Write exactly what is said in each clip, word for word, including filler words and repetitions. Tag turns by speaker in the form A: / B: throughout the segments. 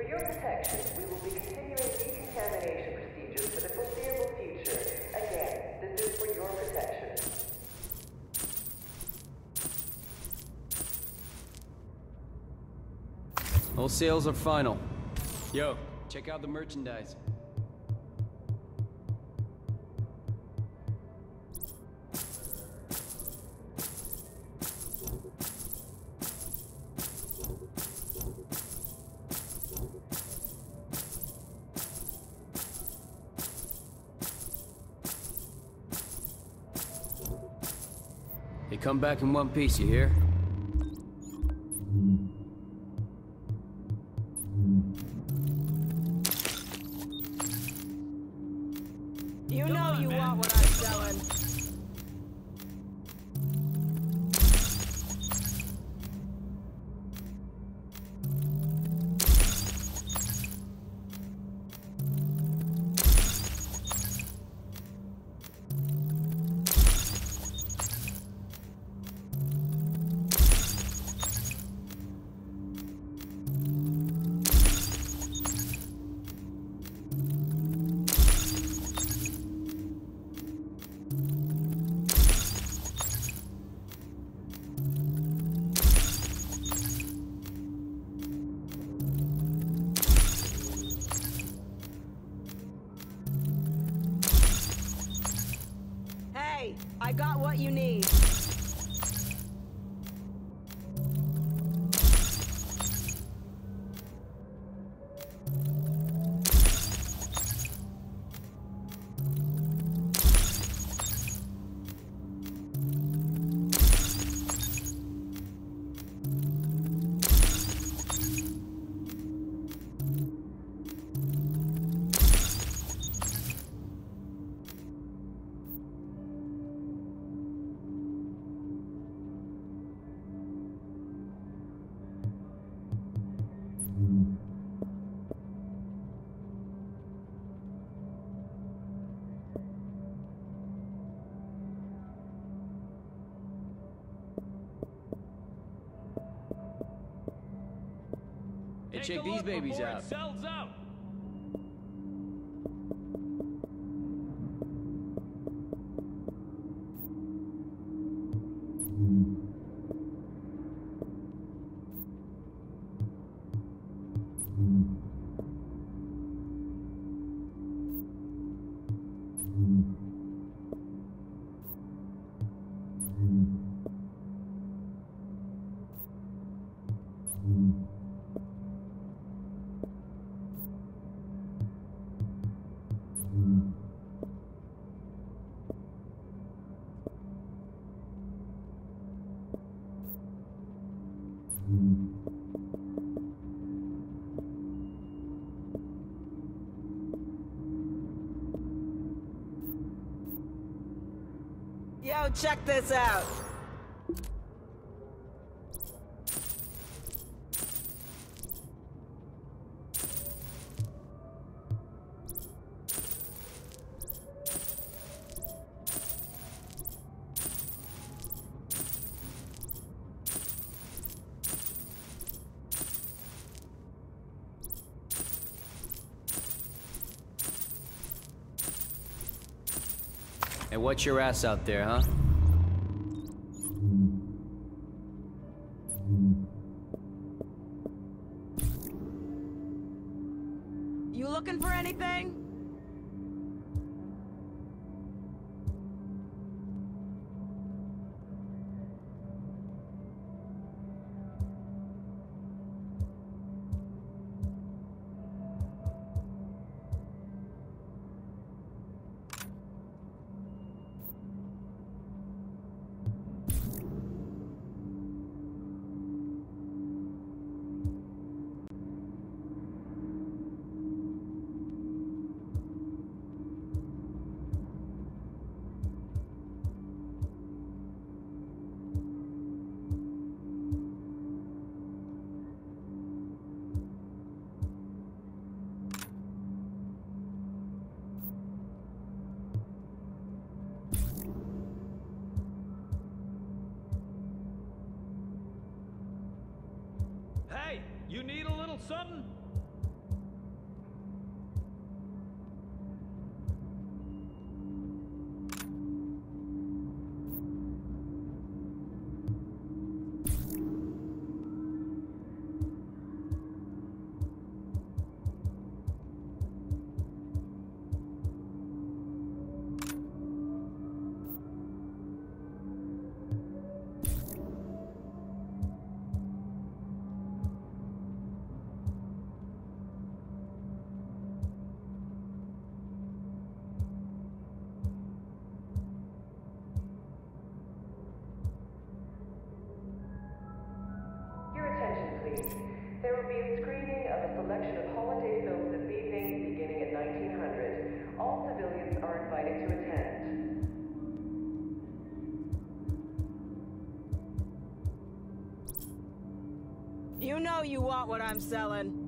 A: For your protection, we will be continuing decontamination procedures for the foreseeable future. Again, this is for your protection.
B: All sales are final. Yo, check out the merchandise. They come back in one piece, you hear?
C: You know you want what I'm selling. I got what you need.
B: Hey, check these babies out.
D: Sells out. Yo, check this out.
B: Hey, watch your ass out there, huh?
C: You looking for anything? Hey, you need a little something?
A: selection of holiday films this evening, beginning at nineteen hundred. All civilians are invited to attend.
C: You know you want what I'm selling.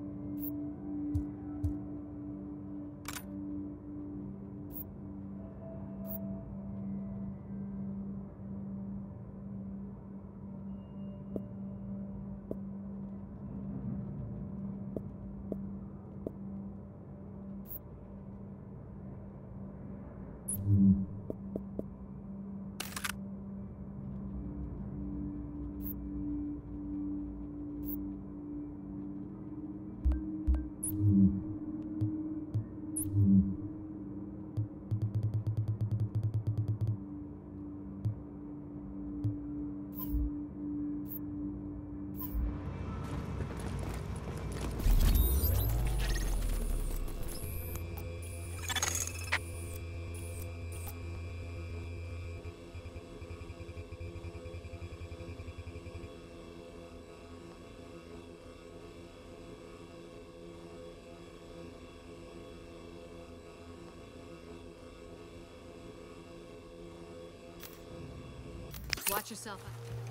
E: Watch yourself.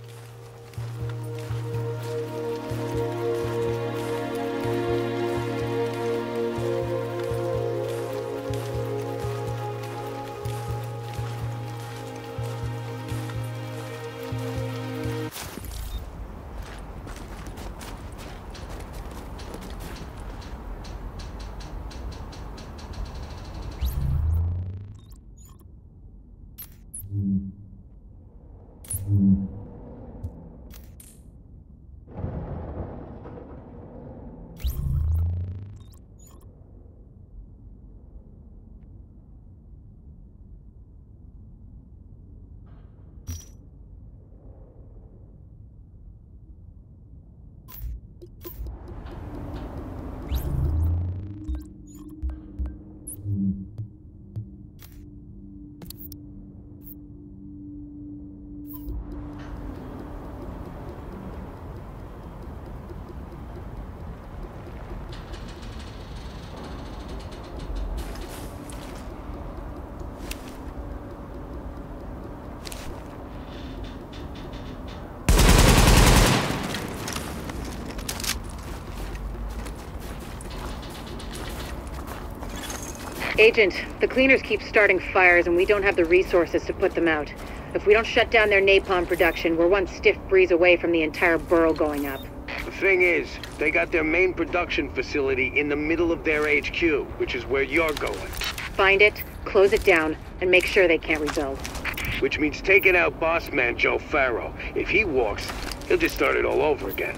F: Agent, the cleaners keep starting fires and we don't have the resources to put them out. If we don't shut down their napalm production, we're one stiff breeze away from the entire borough going up.
G: The thing is, they got their main production facility in the middle of their H Q, which is where you're going.
F: Find it, close it down, and make sure they can't rebuild.
G: Which means taking out boss man Joe Farrow. If he walks, he'll just start it all over again.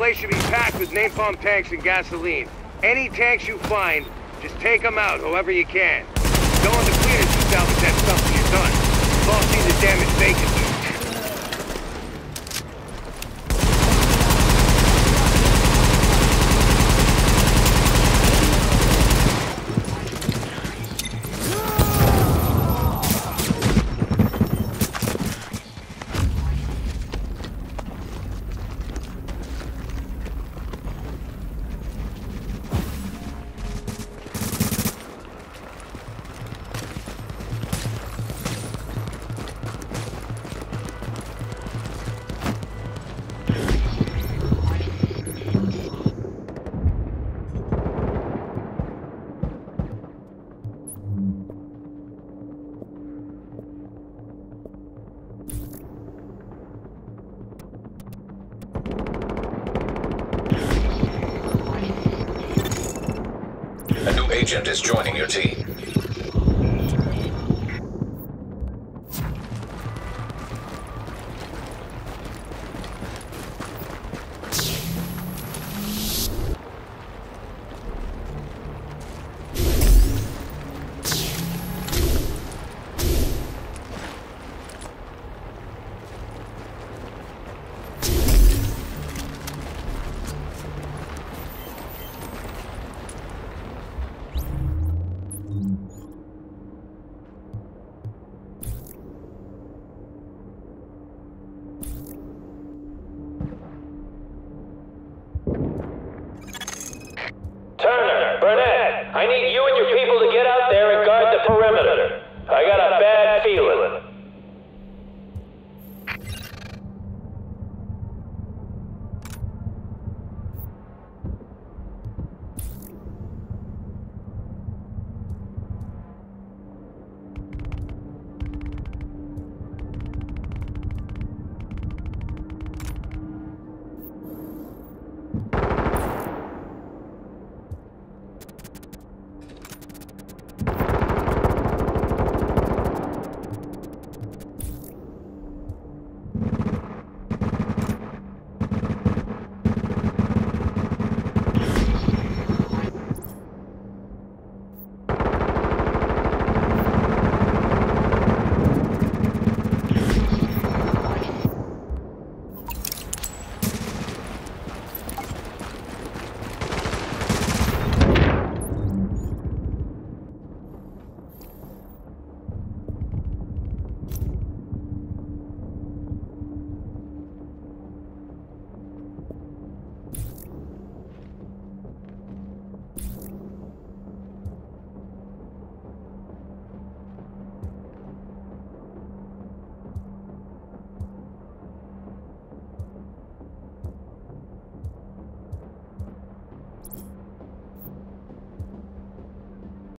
G: place should be packed with napalm tanks and gasoline. Any tanks you find, just take them out however you can. Don't want the cleaners to salvage that stuff when you're done. We've all seen the damage they can do.
H: A new agent is joining your team.